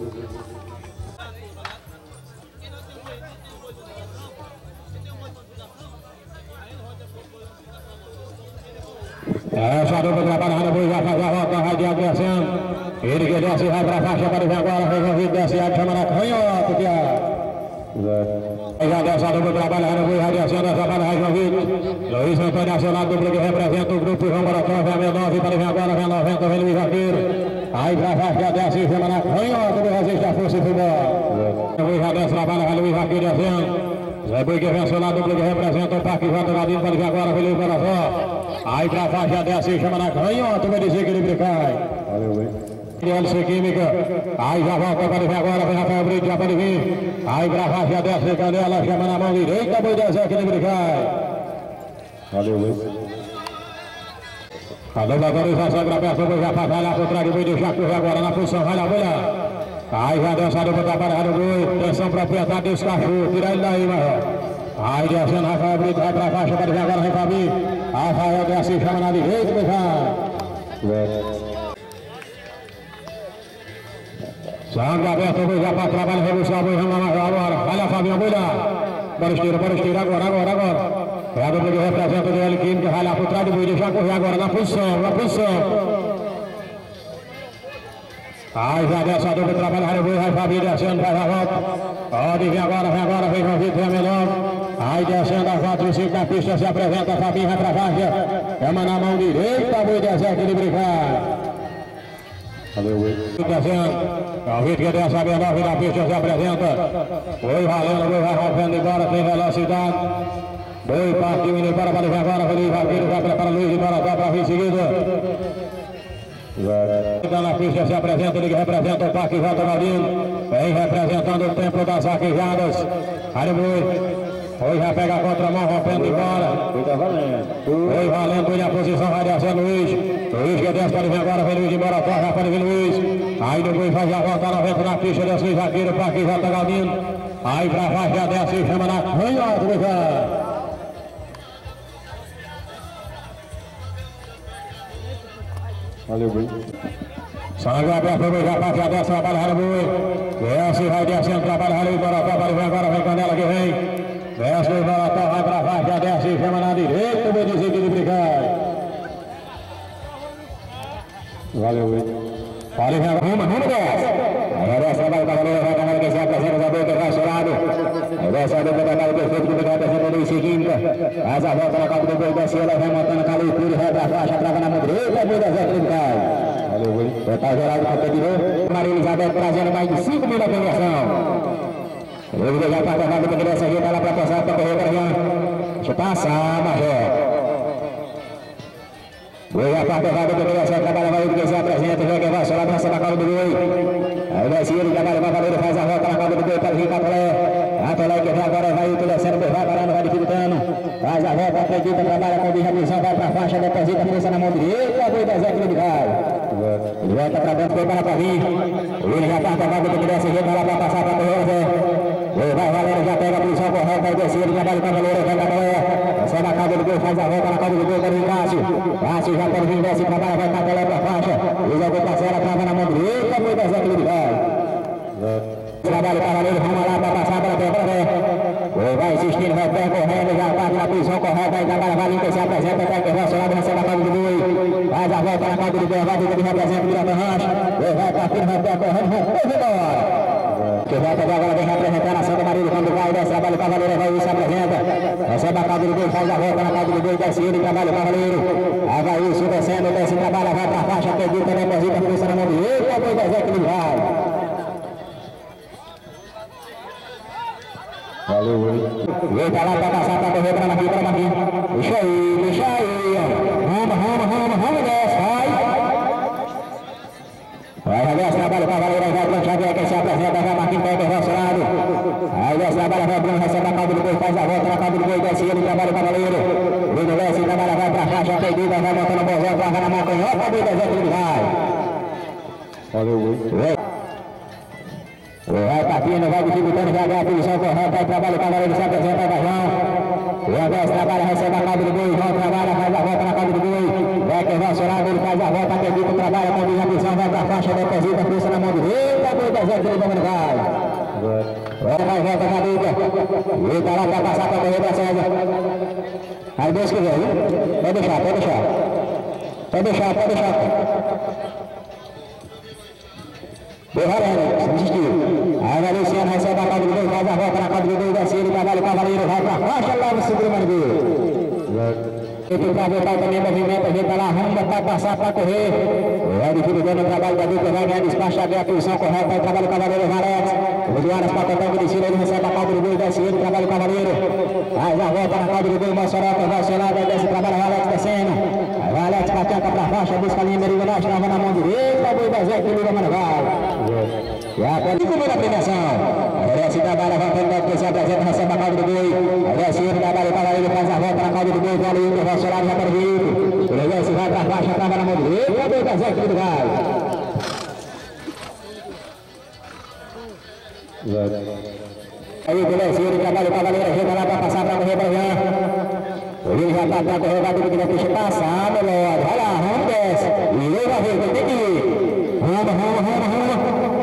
Essa dupla trabalhando, o boi já faz a volta, vai de descendo. Ele que desce, vai pra faixa, pode vir agora, resolvido, desce, chama na canhota, Tiago. Aí já desce a dupla trabalhando, o boi vai descendo, trabalha, resolvido. Luiz Antônio acionado, dupla que representa o grupo João Marató, vem a nove, pode vir agora, vem a noventa, vem Luiz Vaqueiro. Aí pra faixa, já desce, chama na canhota, o boi resiste a força e futebol. O boi já desce, trabalha, vai Luiz Vaqueiro descendo. Zé Boi que vem acionado, dupla que representa o Parque Jota Gadinho, pode vir agora, vem Luiz Marató. Aí pra faixa desce, chama na canhota, vai dizer que ele brincar.
Valeu, boi.
Criança Química, aí já volta, pode vir agora, vem Rafael Brito, já pode vir. Aí pra faixa desce, Canela, chama na mão direita, boi desce aqui de brincar.
Valeu, boi.
A dupla autorização para a peça, boi já faz, vai lá por trás do boi, deixa correr agora na posição, vai lá, vai lá. Aí já desce a dupla, trabalhando o boi, atenção proprietário desse cachorro, tira ele daí, Marró. Aí descendo, Rafael Brito, vai pra faixa, pode vir agora, vem Fabinho. Rafael desce, chama na direita, boi vai. Sangue aberto, boi já para trabalho, revolução, boi, vamos lá, agora. Vai lá, Fabinho, boi lá. Bora esteira, bora esteira, agora, agora, agora. É a dupla que representa o D L Química, vai lá por trás do boi, deixa correr agora, na posição, na posição. Aí já desce a dupla, trabalha, o boi, vai Fabinho descendo, faz a volta. Pode vir agora, vem agora, vem João Vitor, vem melhor. Aí descendo a quatro e cinco da pista, se apresenta, Fabinho vai pra faixa. Chama na mão direita, boi desce aqui de brincar.
Valeu, boi.
Descendo. O Vitor que desce a menor, da pista, se apresenta. Boi valendo, boi vai rompendo embora, tem velocidade. Boi partiu indo embora, pode vir agora, Felipe Vaqueiro, vai preparar Luiz embora, dá pra vir em seguida. Então na pista se apresenta, ele que representa o Parque Volta Galdino. Vem representando o Templo das Vaquejadas. Aribui. Hoje já pega a contramão, rompendo embora. Foi valendo a posição, vai descendo Luiz. Luiz que desce para ele vir agora, vem Luiz embora, toca para ele vir Luiz. Aí depois faz a volta noventa na pista, desce Luiz Vaqueiro, Parque Volta Galdino. Aí pra baixo já desce e chama na canhota do cara.
Valeu, Bui.
Sangue aberto, o Bui já parte a desce, trabalha o Bui. Desce, vai descendo, trabalha o Borotó, vai vir agora, vem Canela que vem. Desce o Borotó, vai pra baixo, já desce e chama na direita, o Bui desequilíbrio de brigar.
Valeu, Bui.
Pode vir agora, uma, vamos desce. Aí desce, trabalha o Cavaleiro, vai Canela que se apresenta, já boca, vai chorado. Aí desce a boca, trabalha o perfeito, que vai apresentando o Luiz Quinta. Faz a volta na capa do Bui, desce ela, vai montando com a leitura, vai pra faixa, trava na mão direita, o Bui da Zé Clínicas.
Valeu, Bui.
Total Geraldo competidor. Maria Elizabeth trazendo mais de cinco mil na premiação. Ele já está levando para essa gente lá para passar para correr para cá. Deixa eu passar, Major. Ele já está levando para essa trabalha vai que se apresenta, já que vai só lá nessa na cauda do Boi. Aí desce ele, trabalha vai valer, faz a volta na cauda do Boi para o Rio Catolé. Catolé que vem agora, vai o descendo, vai parando, vai dificultando. Faz a volta, acredita, trabalha com distribuição, vai para a faixa, deposita, força na mão direita, Boi da Zé Clínicas. Ele volta para dentro, foi para para vir. Ele já está acabando de dessa gente lá para passar para correr, Zé. Ele vai valendo, já pega a posição correta, vai descer, ele trabalha com a Cavaleiro, vai Cavaleiro. Sai na cauda do Gol, faz a volta na cauda do Gol, para o Cássio. Cássio já pode vir, desce, trabalha, vai Cavaleiro para a faixa. Ele jogou para a cela, trava na mão direita, Boi da Zé Clínicas. Trabalha o Cavaleiro, vamos lá para passar para a para ele vai insistindo, vai percorrendo, já parte na posição correta, aí trabalha, vai limpa, se apresenta, até que vai solar, recebe a cauda do Boi. Faz a volta na cauda do Gol, vai, ele representa o Miranda Rancho. Ele vai partindo, vai percorrendo, vai embora. Que volta de agora, vem representando a Santa Maria do Campo Gai, desce, trabalha o Cavaleiro, vai se apresenta. Recebe a cauda do Gol, faz a volta na cauda do Gol, desce ele, trabalha o Cavaleiro. Aí vai isso, descendo, desce, trabalha, vai para a faixa, acredita, deposita, força na mão direita, Boi da Zé que ele vai.
Valeu, Bui.
Vem pra lá pra passar, pra correr, pra aqui, pra aqui. Deixa aí, deixa aí, ó. Vamos, vamos, vamos, vamos, desce, vai. Vai, vai, desce, trabalha o Cavaleiro, vai pra Xavier, quem se apresenta, vai Marquinhos, vai intervencionado. Aí desce, trabalha, vai Bruno, recebe a cauda do Boi, faz a volta na cauda do Boi, desce ele, trabalha o Cavaleiro. Bruno desce, trabalha, vai pra faixa, perdida, vai montando o bozão, trava na mão, canhota, Boi da Zé que ele vai.
Valeu, Bui.
Vai partindo, vai dificultando, vai ganhar a posição correta, aí trabalha o Cavaleiro, se apresenta, vai João. O Andrés trabalha, recebe a cauda do Boi, João trabalha, faz a volta na cauda do Boi. Vai que vai chorar, ele faz a volta, acredita, trabalha, com a posição, vai pra faixa, deposita, força na mão direita, Boi da Zé que ele vai. Vai, vai, volta, caduca. Ele tá lá pra passar pra correr pra César. Aí Deus quiser, viu? Pode deixar, pode deixar. Pode deixar, pode deixar. Deu valendo, desistiu. Aí vai Luciano, recebe a cauda do Boi, faz a volta na cauda do Boi, desce ele, trabalha o Cavaleiro, vai pra faixa, lá no segundo mano dele. Ele pra voltar também, movimento, a gente vai lá, arruma pra passar, pra correr. Vai dificultando o trabalho da dupla, vai ganhar despacho, abre a posição correta, aí trabalha o Cavaleiro, Alex. O Duaras pra tentar o descida, ele recebe a cauda do Boi, desce ele, trabalha o Cavaleiro. Aí já volta na cauda do Boi, Mossoroca, vai solar, vai desce, trabalha o Alex descendo. Aí o Alex pateca pra faixa, busca a linha meridional, trava na mão direita, Boi da Zé que liga, mano, vai. E agora, cinco mil na premiação. Aí desce, trabalha, vai pelo lado, que se apresenta, recebe a cauda do Boi. Aí desce ele, trabalha o Cavaleiro, faz a volta na cauda do Boi, vale ele, vai solar, vai para o Rio. Ele desce, vai pra faixa, trava na mão direita, Boi da Zé que ele vai. Aí beleza, ele trabalha o Cavaleiro, ajuda lá para passar para correr para lá. Ele já está para correr, vai ter que deixar passar, meu lord. Vai lá, vamos, desce. E ele vai ver, tem que ir. Vamos, vamos, vamos, vamos.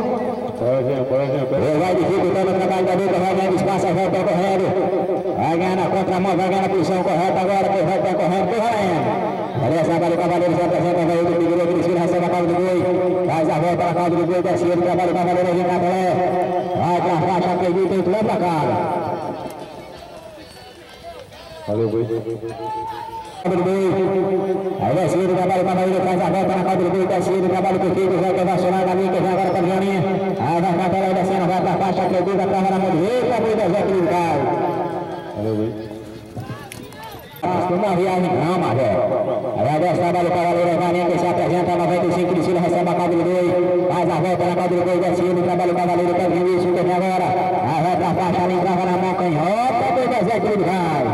Ele vai dificultando o trabalho da luta, vai ganhando espaço, vai percorrendo. Vai ganhar na contramão, vai ganhar na posição correta agora, que vai percorrendo, que vai ganhando. Beleza, trabalha o Cavaleiro, se apresenta, vai ele, Figueiredo, Cristina, recebe a cauda do Boi. Faz a volta na cauda do Boi, desce ele, trabalha o Cavaleiro, vem Catolé. Vai pra faixa, acredita, e leva pra cara.
Valeu, Boi.
Aí desce ele, trabalha o Cavaleiro, faz a volta na cauda do Boi, desce ele, trabalha o Piquito, vai que vai solar na linha, que vem agora pra Joaninha. Aí vai Catolé descendo, vai pra faixa, acredita, trava na mão direita, Boi da Zé que ele cai.
Valeu, Boi.
uma viagem não, Major. Aí agora trabalha o Cavaleiro Evaninho que se apresenta, noventa e cinco de Cílio, recebe a caldo do boi, faz a volta na caldo do boi, desce ele, trabalha o Cavaleiro, pega o isso, teve agora, aí vai pra faixa, ali entrava na mão, canhota, dois a zero que ele vai.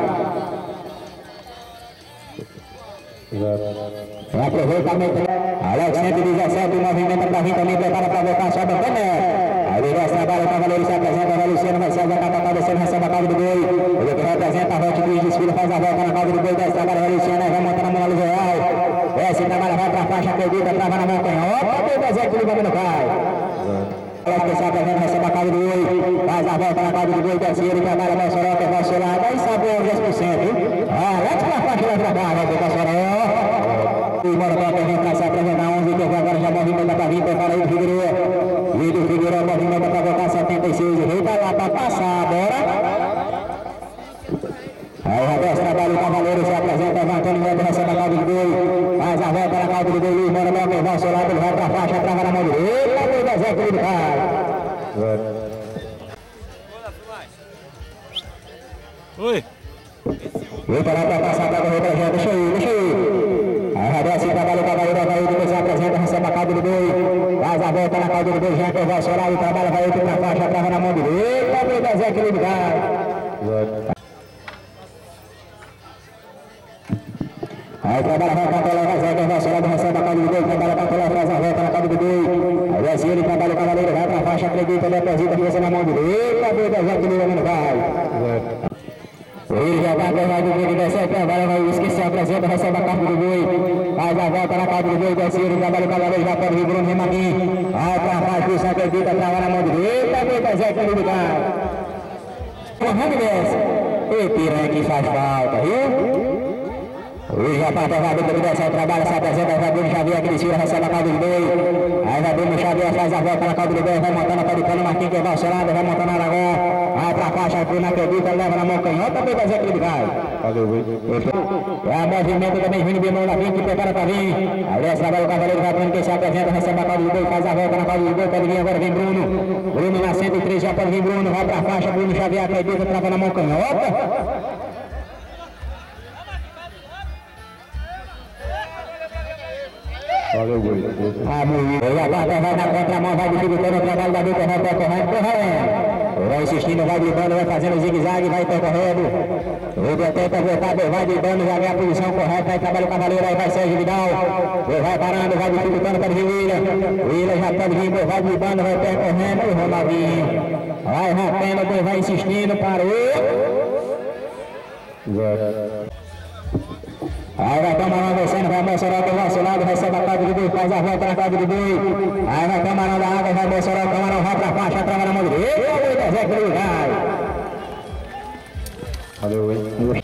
Aproveitamento, Alex cento e dezessete, movimenta pra vir também, prepara pra voltar, sobe o Tomé. Aí ele trabalha, o Cavaleiro se apresenta, vai Luciano, vai sair da capa, descendo, recebe a caldo do boi, ele que representa a volta, o desfile, faz a volta na caldo do boi, desce, trabalha, vai Luciano, vai montando a mão na luz real, desce, trabalha, vai pra faixa, acredita, trava na mão, canhota, dois a zero que ele vai no cai. Alex que se apresenta, recebe a caldo do boi, faz a volta na caldo do boi, desce, ele trabalha, vai Soró, que vai solar, aí sabe o dez por cento, Alex pra faixa, vai trabalhar, vai pra Soró. E bora pra perguntar, se apresentar onze, que agora já movimenta pra vir, prepara aí o Figueiredo. E do Figueiredo movimenta pra voltar setenta e seis, rei vai lá pra passar, bora. Aí o Roberto trabalha, o Cavaleiro se apresenta, vai Antônio Neto, recebe a caldo do boi, faz a volta na caldo do boi, Luiz, bora logo, vai ao seu lado, ele vai pra faixa, trava na mão do boi, eita, dois a zero, ele cai.
Oi.
Vem para lá pra passar pra correr pra gente, deixa aí, deixa aí. Aí Roberto se trabalha o Cavaleiro, vai ele, se apresenta, recebe a caldo do boi, faz a volta na caldo do boi, já que vai ao seu lado, trabalha, vai ele pra faixa, trava na mão do boi, eita, dois a zero, ele cai. Aí trabalha, vai pra colar, vai Zé, vai ao seu lado, recebe a caldo do boi, trabalha pra colar, faz a volta na caldo do boi. Aí desce ele, trabalha o Cavaleiro, vai pra faixa, acredita, deposita, força na mão do boi, eita, dois a zero, ele não vai. Ele já vai ganhar do boi, desce, trabalha, vai esquecer, apresenta, recebe a caldo do boi, faz a volta na caldo do boi, desce ele, trabalha o Cavaleiro, já pode vir Bruno Rimaquim, vai pra faixa, força, acredita, trava na mão do boi, eita, dois a zero, ele vai. Correndo desce, e piranha que faz falta, viu? Hoje a parte vai dentro do descer, trabalha, se apresenta, vai Bruno Xavier, aquele tiro, recebe a caldo do boi. Aí vai Bruno Xavier, faz a volta na caldo do boi, vai montando a pé de pano, Marquinhos que vai ao seu lado, vai montando a Aragão. Vai pra faixa, Bruno acredita, leva na mão canhota, dois a zero que ele vai.
Valeu, Rui.
É a movimento também, Júnior de mão na frente, que prepara pra vir. Aí desce, trabalha o Cavaleiro, vai Bruno que se apresenta, recebe a caldo do boi, faz a volta na caldo do boi, pode vir agora, vem Bruno. Bruno na cento e três, já pode vir Bruno, vai pra faixa, Bruno Xavier acredita, trava na mão canhota.
Valeu, Rui.
Ah, muito. Ele aguarda, vai na contramão, vai dificultando o trabalho da dupla, vai percorrendo, correndo. Vai insistindo, vai dribando, vai fazendo zigue-zague, vai percorrendo. Ele tenta voltar, vai dribando, já vem a posição correta, aí trabalha o Cavaleiro, aí vai Sérgio Vidal. Ele vai parando, vai dificultando, pode vir William. William já pode vir, vai dribando, vai percorrendo, o Ronaldinho. Vai rompendo, vai insistindo, parou. Aí vai Camarão descendo, vai Mossoró do nosso lado, recebe a caldo do boi, faz a volta na caldo do boi. Aí vai Camarão da água, vai Mossoró, Camarão vai pra faixa, trava na mão do boi. Eita, dois a zero que ele vai.
Valeu, Rui.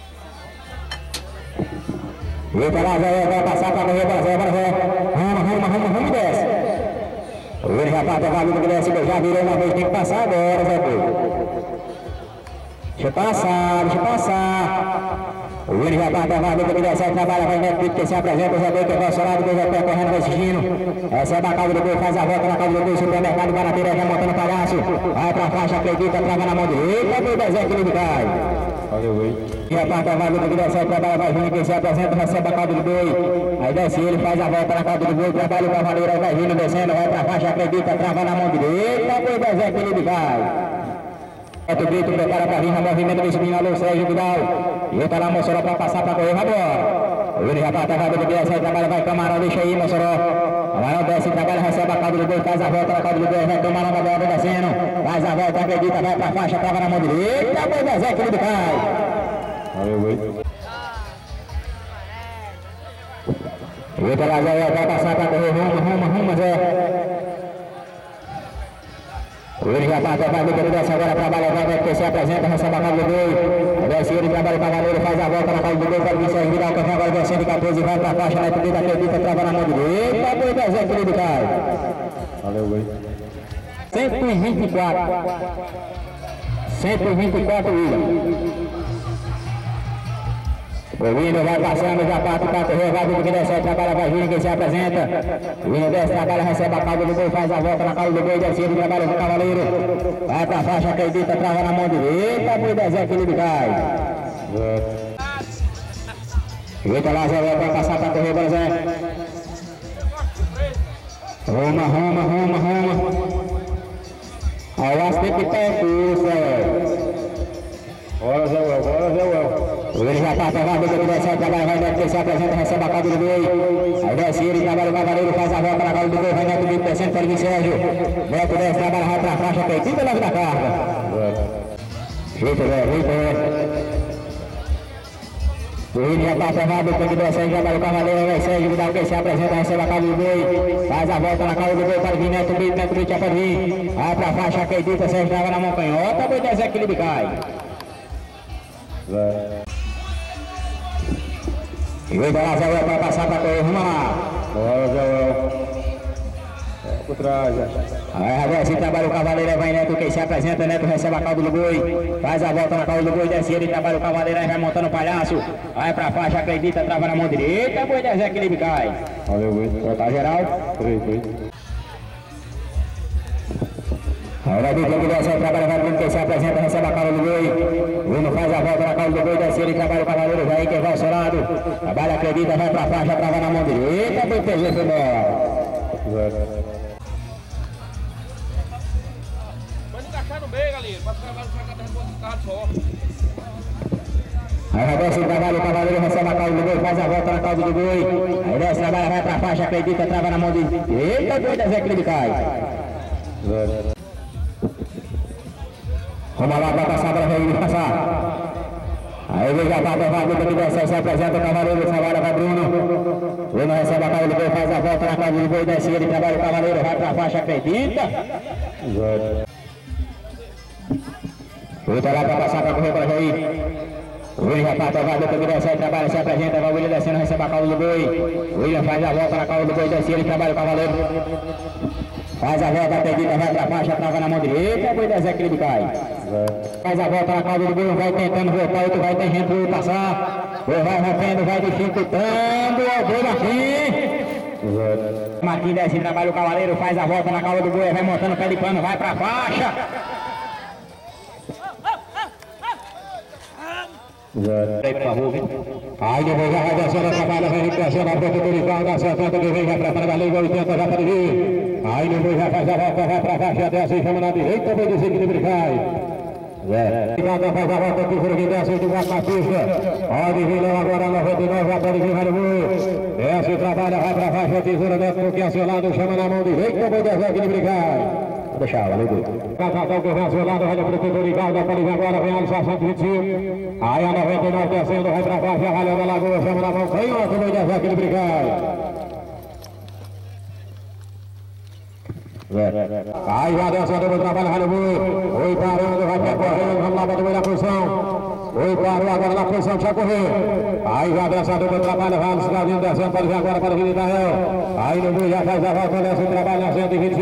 Eita lá, Zé, vai passar pra correr pra Zé, bora Zé. Rama, rama, rama, rama e desce. Ele já parte a vaga que desce, já virou uma vez, tem que passar agora, Zé Pedro. Deixa eu passar, deixa eu passar. O Willian já parte a vaga que desce, trabalha, vai Neto, que se apresenta, Zé Pedro, que vai ao seu lado, que vai percorrendo, vai exigindo. Recebe a caldo do boi, faz a volta na caldo do boi, supermercado, Guarateira, já montando o palhaço. Vai pra faixa, acredita, trava na mão dele. Eita, dois a zero que ele cai.
Valeu, Rui.
E a parte da vaga que desce, trabalha, vai Júnior, que se apresenta, recebe a caldo do boi. Aí desce ele, faz a volta na caldo do boi, trabalha o Cavaleiro, aí vai Júnior descendo, vai pra faixa, acredita, trava na mão dele. Eita, dois a zero que ele cai. Neto Brito prepara para vir no movimento do subindo alô, Sérgio Vidal. E ele tá lá, Mossoró, para passar para correr, vai embora. Ele já parte a vaga do desce, aí trabalha, vai Camarão, deixa aí, Mossoró. Camarão desce, trabalha, recebe a caldo do boi, faz a volta na caldo do boi, vai Camarão da bola descendo. Faz a volta, acredita, vai pra faixa, trava na mão dele. Eita, dois a zero que ele cai.
Valeu, Rui.
Eita lá, Zé, vai passar para correr, rumo, rumo, rumo, Zé. Ele já parte a vaga do desce agora, trabalha, vai, vai, se apresenta, recebe a caldo do boi. Desce ele, trabalha o Cavaleiro, faz a volta na caldo do boi, pode vir Sérgio Vidal, que agora descendo de quatorze, vai pra faixa, Neto Brito, acredita, trava na mão dele. Eita, dois a zero que ele cai.
Valeu, Rui.
cento e vinte e quatro. cento e vinte e quatro, William. O William vai passando, já parte para correr, vai do que desce, trabalha, vai Júnior, que se apresenta. O William desce, trabalha, recebe a caldo do boi, faz a volta na caldo do boi, desce ele, trabalha com o Cavaleiro. Vai pra faixa, acredita, trava na mão dele. Eita, dois a zero que ele cai. Eita lá, Zé, vai passar para correr, bola Zé. Roma, Roma, Roma, Roma. Aí o tem que ter curso,
Bora, Zé Well, bora, Zé Well.
ele já está pegando, ele desce, trabalha, vai dentro, se apresenta, recebe a calda do boi. Aí desce ele, trabalha o cavaleiro, faz a volta na calda do boi, vai Neto vinte por cento para o Sérgio. Neto desce, trabalha, vai para a faixa, peitinho e leva da carga. Jeito, velho, jeito, velho. O Rini já está pegando, tem que descer, trabalha o cavaleiro, vai Sérgio, dá o que se apresenta, recebe a calda do boi. Faz a volta na calda do boi para vir, Neto vinte, Neto vinte, já pode vir. Vai para a faixa, acredita, Sérgio trava na mão canhota, boi desequilíbrio cai. E vem lá, Zé Well, para passar para correr, vamos lá.
Bora, Zé Well. É, por trás, já.
Aí agora se trabalha o cavaleiro, vai Neto, quem se apresenta, Neto recebe a calda do boi, faz a volta na calda do boi, desce ele, trabalha o cavaleiro, aí vai montando o palhaço, vai pra faixa, acredita, trava na mão direita, boi desequilíbrio cai.
Valeu, boi.
Tá geral.
Três, boi.
Aí vai vir que desce, trabalha, vai vir, quem se apresenta, recebe a calda do boi, Bruno faz a volta na calda do boi, desce ele, trabalha o cavaleiro, vai aí, quem vai ao seu lado, trabalha, acredita, vai pra faixa, trava na mão direita, boi P G foi embora.
Pode encaixar no meio, galera. Pode trabalhar no saco do carro só.
Aí vai desce, trabalha o cavaleiro, recebe a calda do boi, faz a volta na calda do boi. Aí desce, trabalha, vai pra faixa, acredita, trava na mão de... Eita, boi desequilíbrio cai. Vamos lá, vai passar, para ele passar. Aí vem já tá levado, tem que descer, se apresenta o cavaleiro, trabalha, vai Bruno. Bruno recebe a calda do boi, faz a volta na calda do boi, desce ele, trabalha o cavaleiro, vai pra faixa, acredita. Eita lá para passar, para correr, para aí. O William já está levado, tem que descer, trabalha, se apresenta, vai o William descendo, recebe a calda do boi. O William faz a volta na calda do boi, desce ele, trabalha o cavaleiro. Faz a volta, acredita, vai pra faixa, trava na mão direita, boi desequilíbrio cai. Faz a volta na calda do boi, vai tentando voltar, outro vai tentando o passar. Boi vai rompendo, vai dificultando, o boi Marquinhos. Marquinhos desce, trabalha o cavaleiro, faz a volta na calda do boi, vai montando o pé de pano, vai pra faixa. Aí, por favor, aí depois já vai descendo, trabalha, vem descendo a boca do rival, dá setenta, que vem, vai pra trás da liga, oitenta, já pode vir. Aí depois já faz a volta, vai pra faixa, desce, chama na direita, vem desequilíbrio cai. Zé. Faz a volta aqui, por aqui, desce, de volta na pista. Pode vir, não, agora noventa e nove, já pode vir, vai no boi. Desce, trabalha, vai pra faixa, tesoura dentro, porque a seu lado, chama na mão direita, vem desequilíbrio cai. Vou deixar, valeu, Gui. Catadão que vem ao seu lado, vai pro protetor Rival, dá para vir agora, vem Alisson cento e vinte e cinco. Aí a noventa e nove descendo, vai pra baixo, valeu da Lagoa, chama na mão, canhota, vai descer aquele brigado. Aí já desce, o trabalho, vai no boi. Oi, parando, vai percorrendo, vamos lá, vai dominar a posição. Oi, parou agora na posição, deixa correr. Aí já desce, o trabalho, vai no cidadinho descendo, para vir agora, para vir Itael. Aí no boi já faz a volta, desce o trabalho na cento e vinte e cinco.